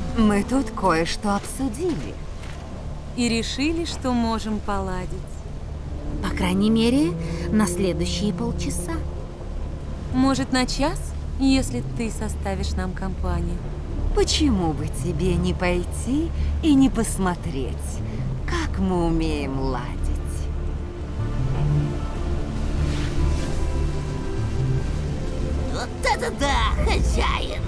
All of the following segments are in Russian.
Мы тут кое-что обсудили. И решили, что можем поладить. По крайней мере, на следующие полчаса. Может, на час, если ты составишь нам компанию? Почему бы тебе не пойти и не посмотреть, как мы умеем ладить? Вот это да, хозяин!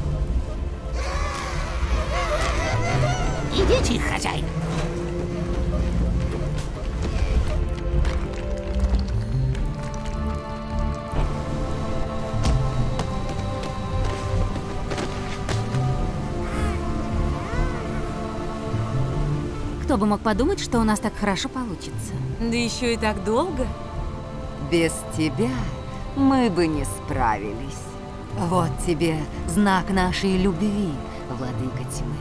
Идите, хозяин! Кто бы мог подумать, что у нас так хорошо получится? Да еще и так долго. Без тебя мы бы не справились. Вот тебе знак нашей любви, владыка тьмы.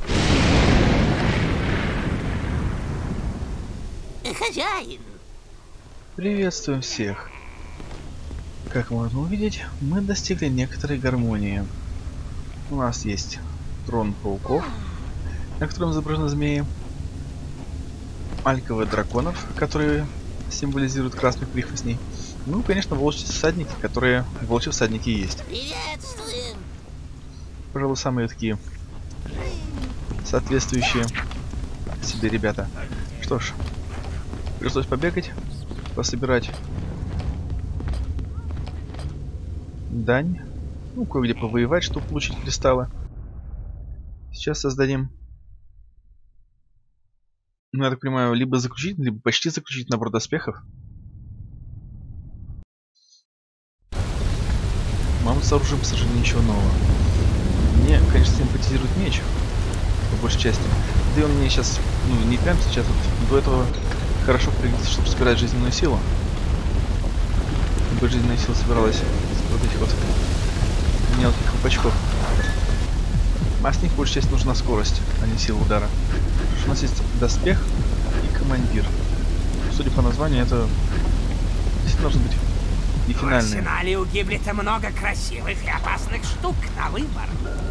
Хозяин! Приветствуем всех! Как можно увидеть, мы достигли некоторой гармонии. У нас есть трон пауков, на котором изображены змеи, альковые драконов, которые символизируют красных прихвостней, ну и, конечно, волчьи всадники, которые волчьи всадники есть. Приветствуем! Пожалуй, самые такие соответствующие себе ребята. Что ж, пришлось побегать, пособирать дань, ну, кое-где повоевать, чтобы получить кристаллы. Сейчас создадим, ну, я так понимаю, либо заключительный, либо почти заключительный набор доспехов. Мама с оружием, к сожалению, ничего нового. Мне, конечно, симпатизирует меч, по большей части. Да и он мне сейчас, ну, не прям сейчас, вот, до этого хорошо пригодится, чтобы собирать жизненную силу. Ибо жизненная сила собиралась из вот этих вот мелких колпачков. А с них, большей части, нужна скорость, а не сила удара. Потому что у нас есть доспех и командир. Судя по названию, это действительно должен быть и В финальный. арсенале у Гиблета много красивых и опасных штук на выбор.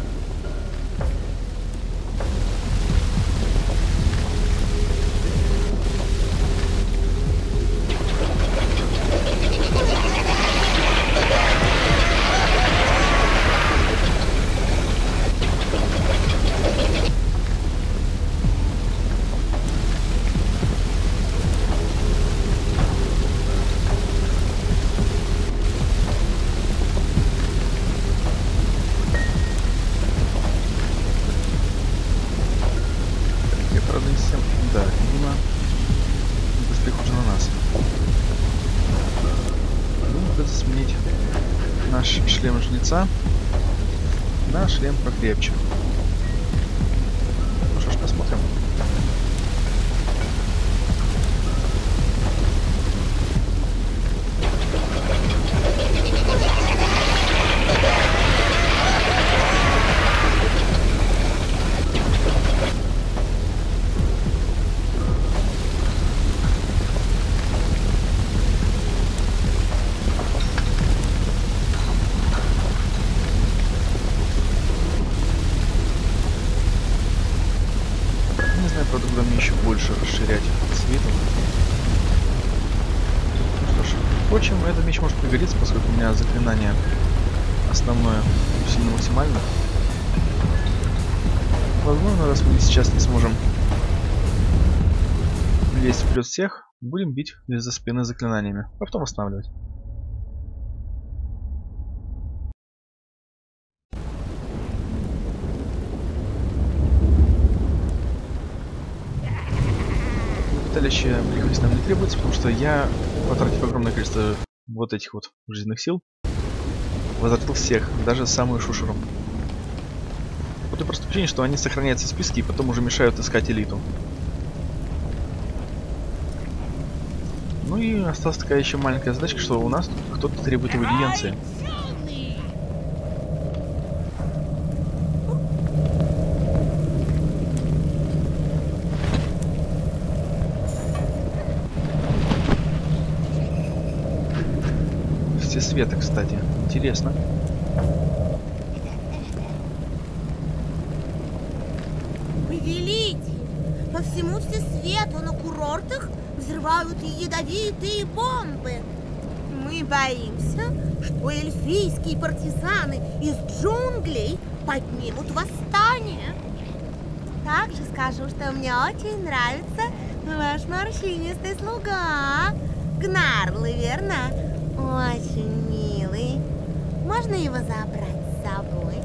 Я, правда, не совсем... Да, видимо, доспех уже на нас. Ну, придется сменить наш шлем жнеца на шлем покрепче. Ну что ж, посмотрим. Не знаю, правда, куда мне еще больше расширять светом. Что ж, впрочем, этот меч может пригодиться, поскольку у меня заклинание основное сильно максимально. Возможно, раз мы сейчас не сможем лезть вперед всех, будем бить из-за спины заклинаниями, а потом восстанавливать. Леталище прихватить нам не требуется, потому что я, потратив огромное количество вот этих вот жизненных сил, возвратил всех, даже самую шушеру. По той простой причине, что они сохраняются в списке и потом уже мешают искать элиту. Ну и осталась такая еще маленькая задачка, что у нас тут кто-то требует аудиенции. Все света, кстати. Интересно. Повелитель, по всему всесвету на курортах взрывают ядовитые бомбы. Мы боимся, что эльфийские партизаны из джунглей поднимут восстание. Также скажу, что мне очень нравится ваш морщинистый слуга. Гнарлы, верно? Очень милый. Можно его забрать с собой?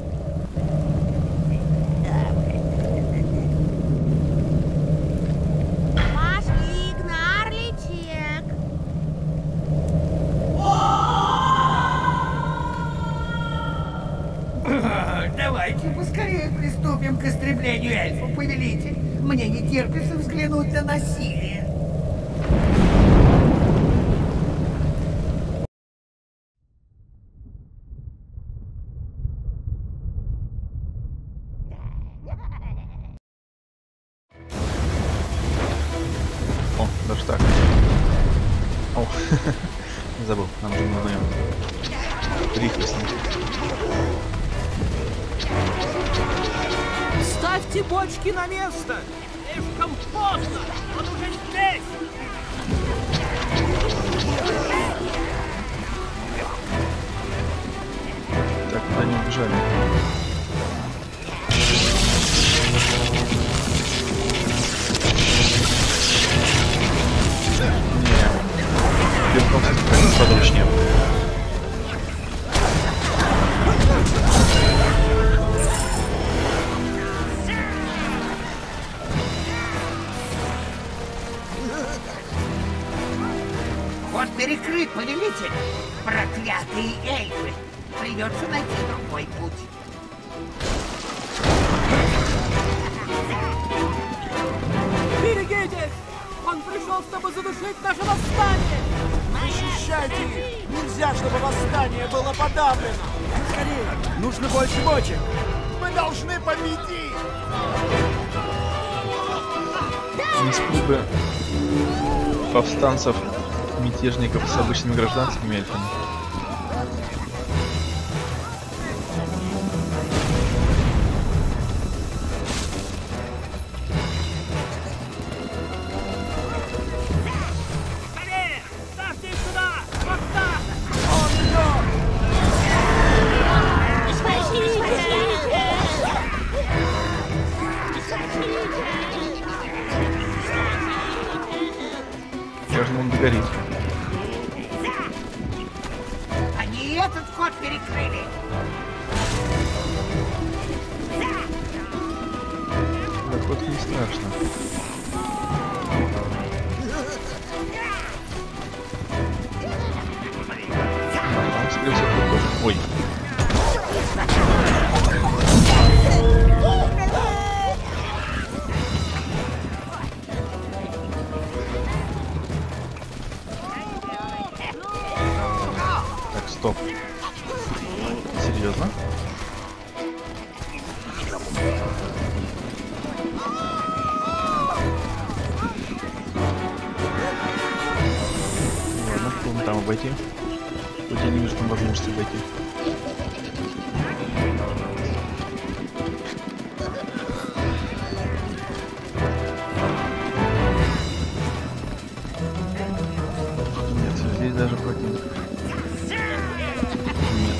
Пошли, Гнарличек. Давайте поскорее приступим к истреблению эльфов, повелитель. Мне не терпится взглянуть на насилие. О, даже так. О, забыл, нам же нужно прихвостник. Ставьте бочки на место! Слишком поздно! Он уже здесь! Так, куда они убежали? Не, белком все-таки подручнее. Вот перекрыт, повелитель! Проклятые эльфы! Придется найти другой путь. Берегитесь! Он пришел, чтобы задушить наше восстание! Защищайте их! Нельзя, чтобы восстание было подавлено! Скорее! Нужно больше бочек! Мы должны победить! Испуга повстанцев, мятежников с обычными гражданскими эльфами. Скорее! Ставьте их сюда! Вот так! Кажется, он догорит. Они этот ход перекрыли! Так вот не страшно. Там, скорее всего, тоже. Ой. Так, стоп. Серьезно? Ладно, вон там обойти. Хоть я не вижу там возможности обойти. Нет, здесь даже противник. Нет.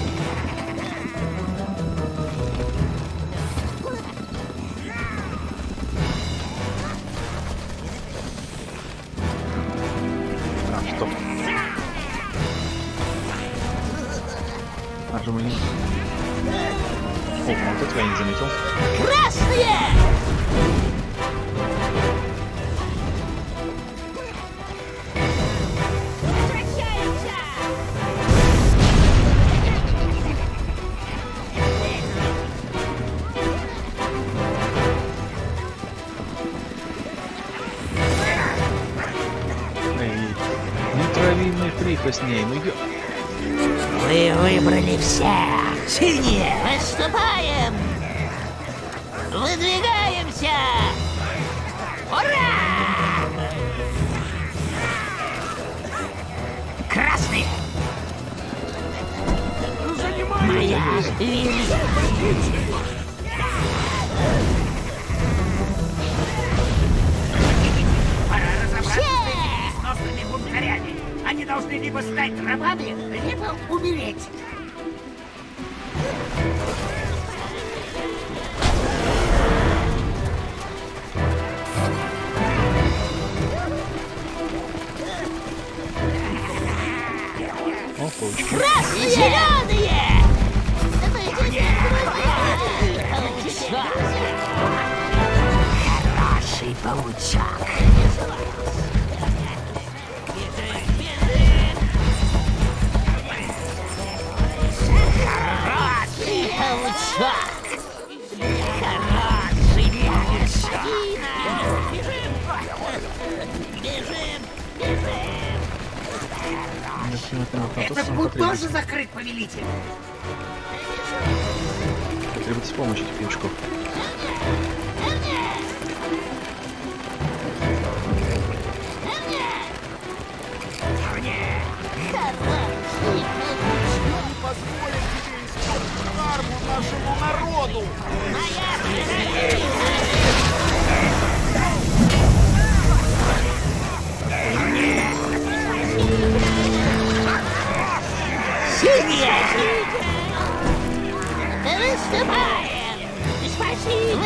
А, стоп. А же мы не... О, вот этого я не заметил. Красные! Возвращаемся! Эй, не трави мне прихвостней, ну ё... Вы выбрали всех! Синие! Выступаем! Выдвигаемся! Ура! Красные! Моя великая! либо стать рабами, либо умереть. О, паучки. Красные! Зеленые! Хороший паучок. Хороший паучок. Хороший паучок. Бежим! Этот путь тоже закрыт, повелитель. Потребуется помощь этих паучков. Не позволим тебе испортить карму нашему народу! Выступаем! Спасибо!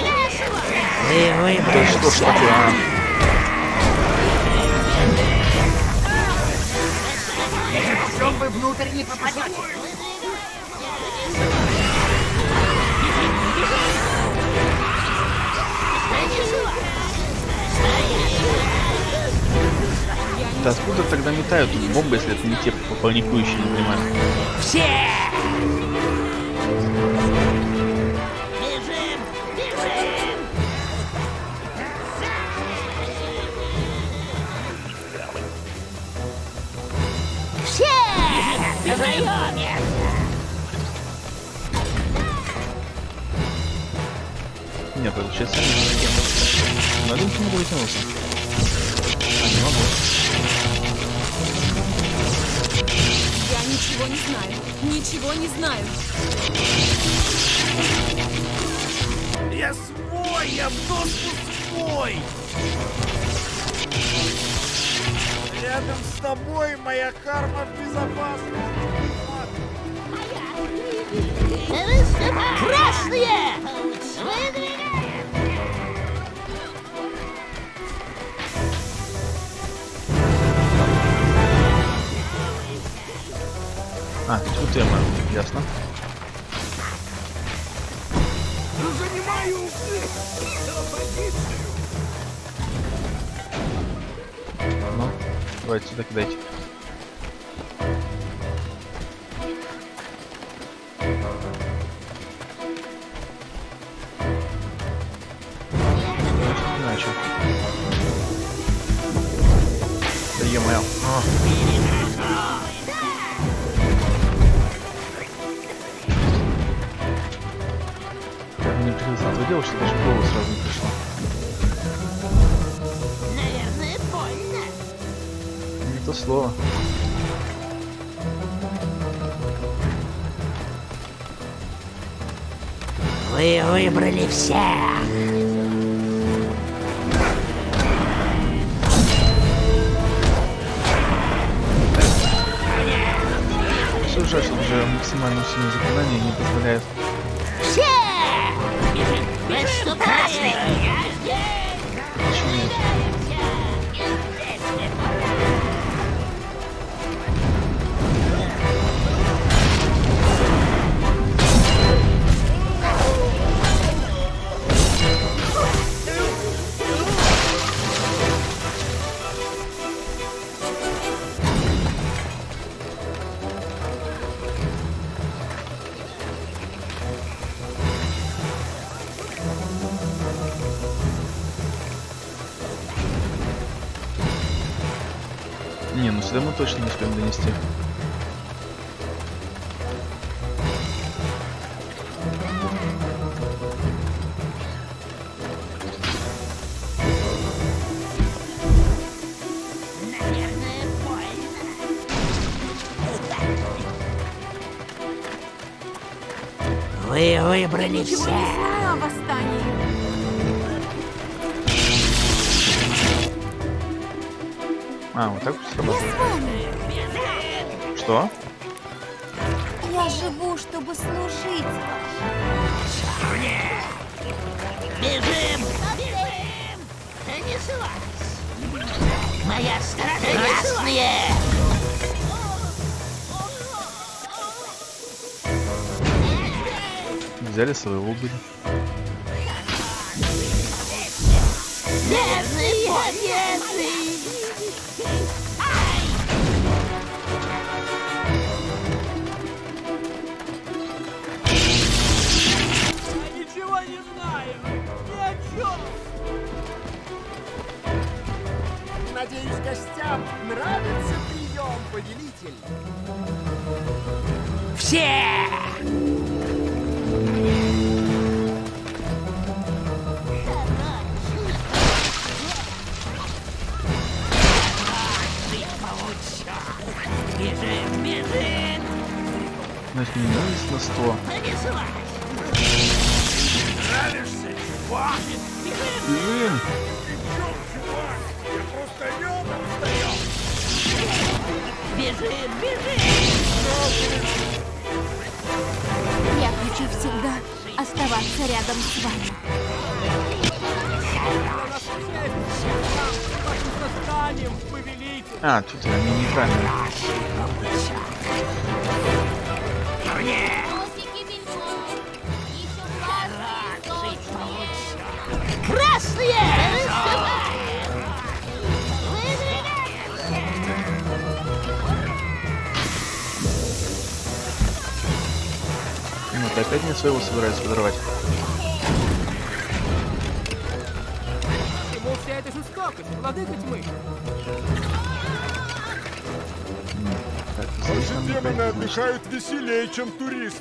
Да что ж такое, а? В чем вы внутрь не попадете? Да откуда тогда метают бомбы, если это не те паникующие, не понимаю? Все! Бежим! Бежим! Все! На свое место! Нет, получается, надо не могу вытянуться. А, не могу. Я ничего не знаю. Ничего не знаю. Я свой! Я в доску свой! Рядом с тобой моя карма в безопасности. Выступаем! Красные! Выдвигаем! А, тут тема, ясно. Занимаю позицию. Ну, давайте сюда кидайте. Иначе. Да е-мое. Не приходится этого делать, что даже в голову сразу не пришло. Наверное, больно. Не то слово. Вы выбрали всех. Все жаль, что даже максимально сильное заклинание не позволяет. Все! Выступаем! Почему? Не, ну сюда мы точно не успеем донести. Наверное, больно. Вы выбрали Ничего всех. не знаю о восстании. А, вот так вот Я срабатывает. с вами. Что? Я живу, чтобы служить. Бежим! Бежим! Понеслась! Моя сторона ясная! Взяли своего были. Бедный победный! Я ничего не знаю. Ни о чем. Надеюсь, гостям нравится прием, повелитель. Все! Бежим, бежим! Но изменились на 100. Нравишься, чувак? Блин! Я просто рядом стоял. Бежим, бежим! Я хочу всегда оставаться рядом с вами. Для нас честь вашим созданием, повелитель. А, тут они нейтральные. Красные! Ну, ты опять не своего собираюсь подорвать. Чему вся эта жестокость, владыка тьмы? Так, здесь нам не Демоны пройти. отдыхают веселее, чем туристы.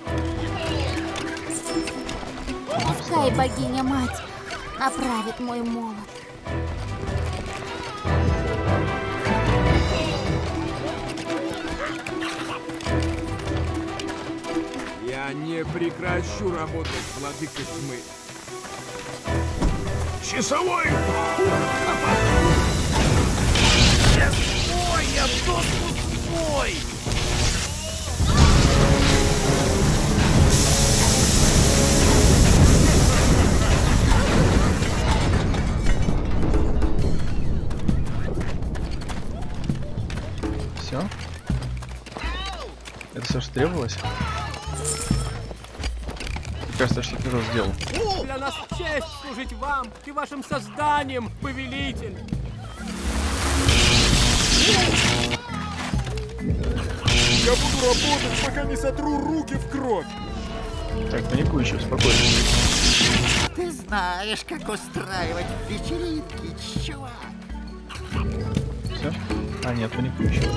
Пускай богиня-мать направит мой молот. Я не прекращу работать, владыка тьмы. Часовой! Я тут свой! Все? Это все, что требовалось? Мне кажется, что ты уже сделал. Для нас честь служить вам и вашим созданием, повелитель. Я буду работать, пока не сотру руки в кровь. Так, паникуй успокойся. Ты знаешь, как устраивать вечеринки, чувак. Все? А, нет, паникуй еще.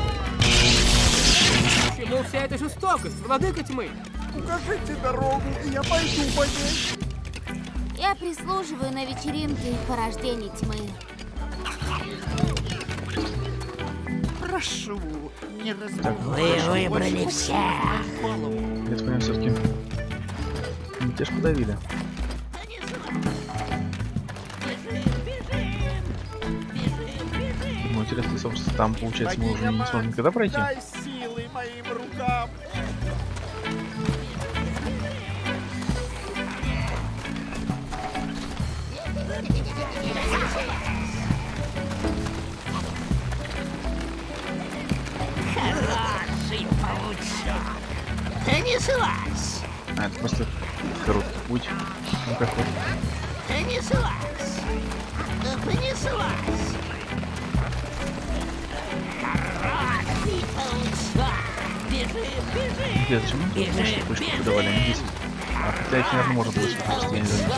Чему вся эта жестокость, владыка тьмы? Укажите дорогу, и я пойду по ней. Я прислуживаю на вечеринке порождений тьмы. Прошу, не Вы разбивай. выбрали всех! Я так понимаю, все-таки мятеж подавили. Ну, интересно, собственно, там, получается, мы уже не сможем никогда пройти. Дай силы моим рукам. Хороший паучок! Понеслась! А, это просто короткий путь. Ну, как вот. Понеслась! Понеслась! Хороший паучок! Бежим, бежим! Где, зачем мы тут больше почку подавали? Они 10. А, хотя их, наверное, можно было сюда, просто я не знаю,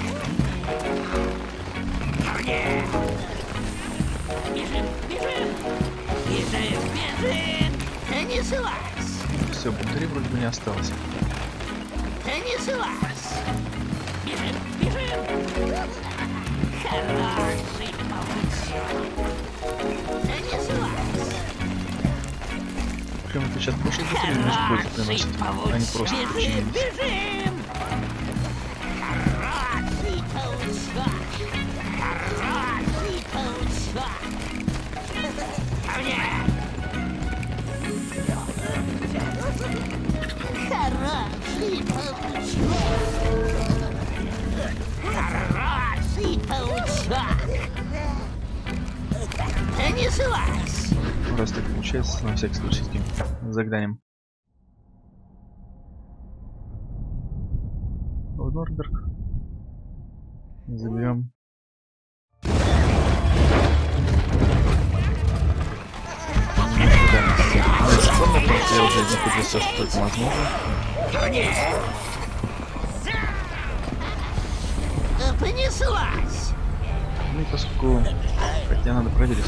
где. Бежим, бежим! Бежим, бежим! Понеслась! Все, бунтарей вроде бы не осталось. Понеслась! Бежим, бежим! Хороший паучок! Понеслась! Прям это сейчас прошлый бунтарей немножко пользу приносит, а не просто Бежим, подчинились. бежим! Хороший паучок! Хороший паучок! раз так получается, на всякий случай таким заглянем. В Норберг. Заберем. Я уже не все, что только возможно. Понеслась. Ну и поскольку... Хотя надо проверить.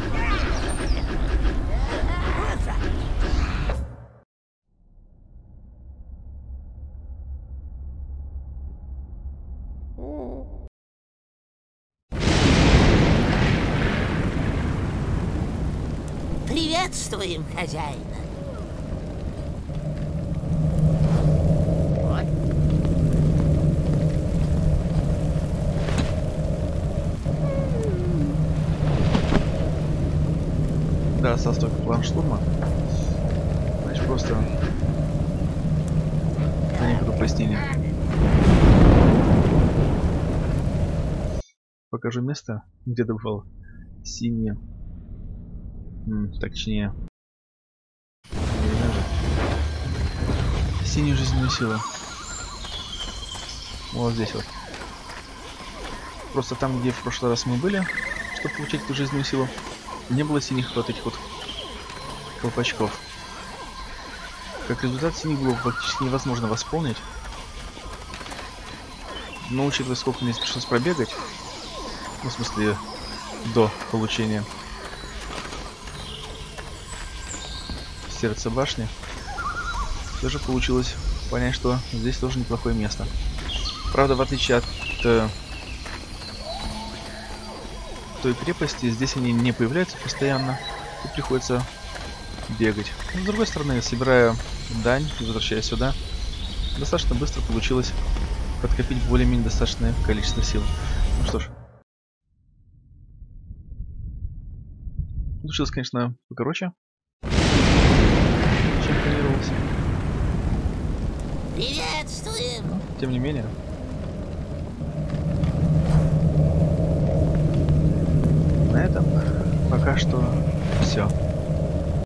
Приветствуем, хозяина. Да, остался только план штурма. Значит, просто на некоторые пояснения. Покажу место, где добывал синие. Точнее. Синюю жизненную силу. Вот здесь вот. Просто там, где в прошлый раз мы были, чтобы получить эту жизненную силу, не было синих вот этих вот колпачков. Как результат, синих было практически невозможно восполнить. Но учитывая, сколько мне пришлось пробегать, ну, в смысле, до получения сердца башни, все же получилось понять, что здесь тоже неплохое место. Правда, в отличие от той крепости, здесь они не появляются постоянно, и приходится бегать. Но, с другой стороны, собирая дань и возвращаясь сюда, достаточно быстро получилось подкопить более-менее достаточное количество сил. Ну что ж. Получилось, конечно, покороче, чем планировалось. Приветствуем! Но, тем не менее. На этом пока что все.